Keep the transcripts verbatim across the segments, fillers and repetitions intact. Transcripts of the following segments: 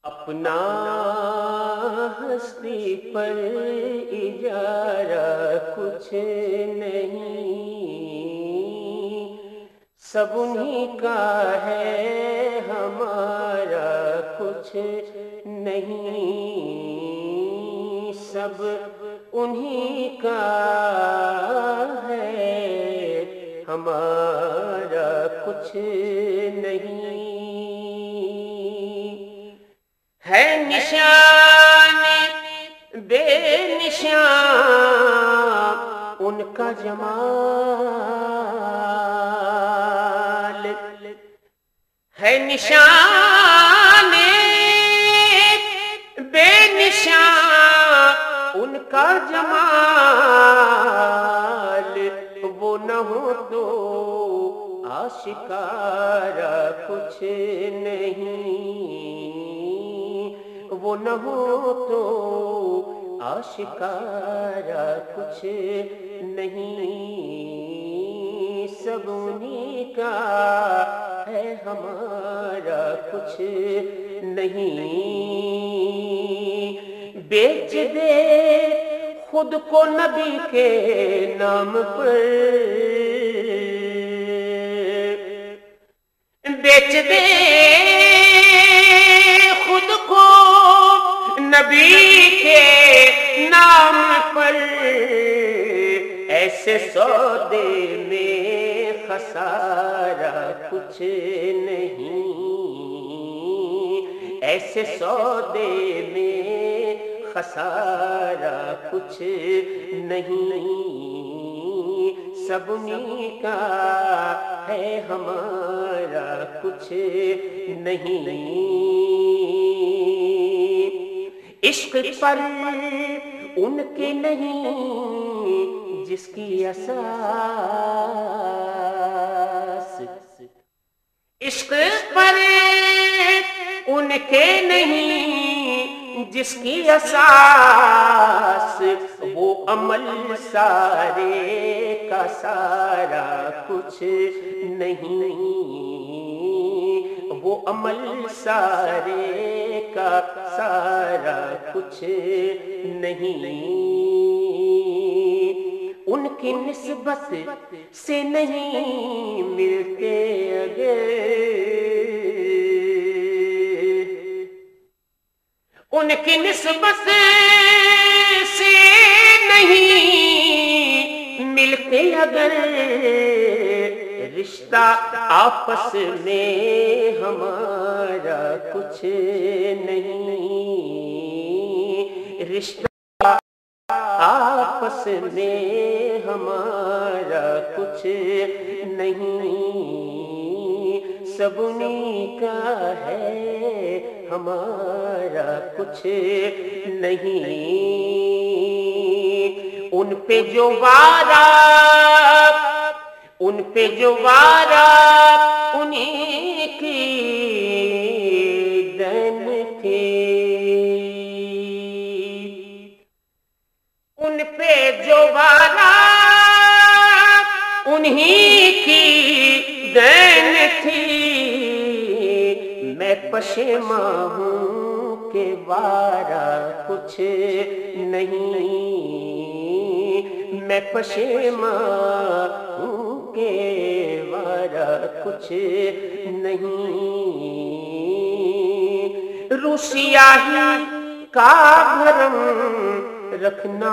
اپنا ہستی پر اجارہ کچھ نہیں، سب انہی کا ہے ہمارا کچھ نہیں، سب انہی کا ہے ہمارا کچھ نہیں۔ ہے نشان بے نشان ان کا جمال، ہے نشان بے نشان ان کا جمال، وہ نہ ہو تو آشکارا کچھ نہیں، وہ نہ ہو تو آشکارا کچھ نہیں، سب انہی کا ہے ہمارا کچھ نہیں۔ بیچ دے خود کو نبی کے نام پر، بیچ دے خود کو نبی کے نام پر، ایسے سودے میں خسارہ کچھ نہیں، ایسے سودے میں خسارہ کچھ نہیں، سب انہی کا ہے ہمارا کچھ نہیں۔ عشق پر ان کے نہیں جس کی اساس، عشق پر ان کے نہیں جس کی اساس، وہ عمل سارے کا سارا کچھ نہیں، وہ عمل سارے کا سارا کچھ نہیں، ان کی نسبت سے نہیں ملتے اگر، ان کی نسبت سے نہیں ملتے اگر، رشتہ آپس میں ہمارا کچھ نہیں، رشتہ آپس میں ہمارا کچھ نہیں، سب انہی کا ہے ہمارا کچھ نہیں۔ ان پہ جو وعدہ ان پہ جو وعدہ انہی کی دین تھی، ان پہ جو وعدہ انہی کی دین تھی، میں پشیماں ہوں کہ وعدہ کچھ نہیں، میں پشیماں ہوں کہ وعدہ کچھ نہیں، روسیاہی کا بھرم رکھنا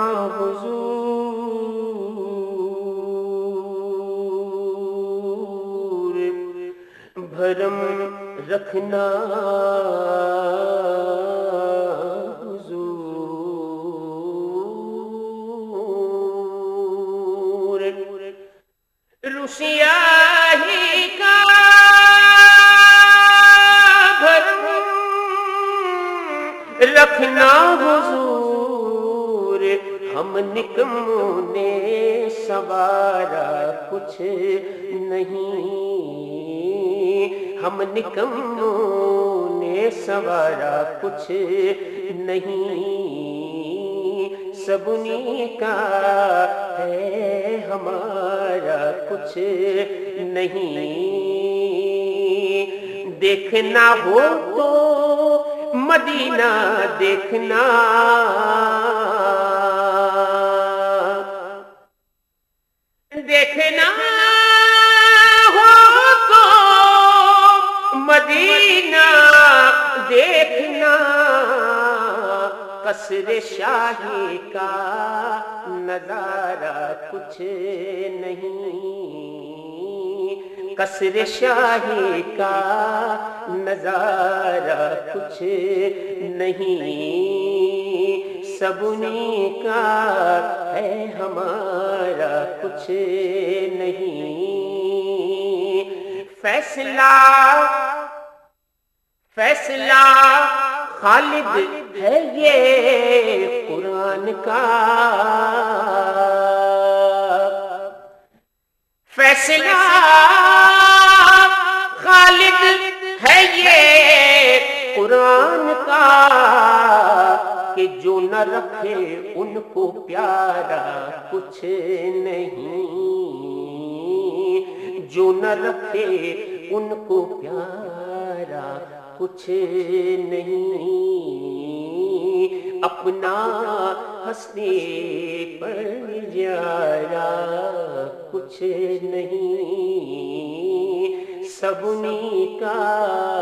حضور، بھرم رکھنا حضور، روسیاہی کا بھرم رکھنا حضور، ہم نکموں نے سوارا کچھ نہیں، ہم نکموں نے سوارا کچھ نہیں، سب انہی کا ہے ہمارا کچھ نہیں۔ دیکھنا ہو تو مدینہ دیکھنا دیکھنا ہو تو مدینہ دیکھنا قصر شاہی کا نظارہ کچھ نہیں، قصر شاہی کا نظارہ کچھ نہیں، سب انہیں کا ہے ہمارا کچھ نہیں۔ فیصلہ فیصلہ خالد ہے یہ قرآن کا، فیصلہ خالد ہے یہ قرآن کا، کہ جو نہ رکھے ان کو پیارا کچھ نہیں، جو نہ رکھے ان کو پیارا کچھ نہیں، اپنا ہستی پر جارا کچھ نہیں، سب انہیں کا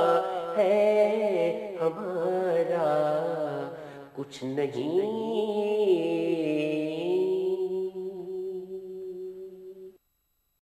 ہے ہمارا کچھ نہیں۔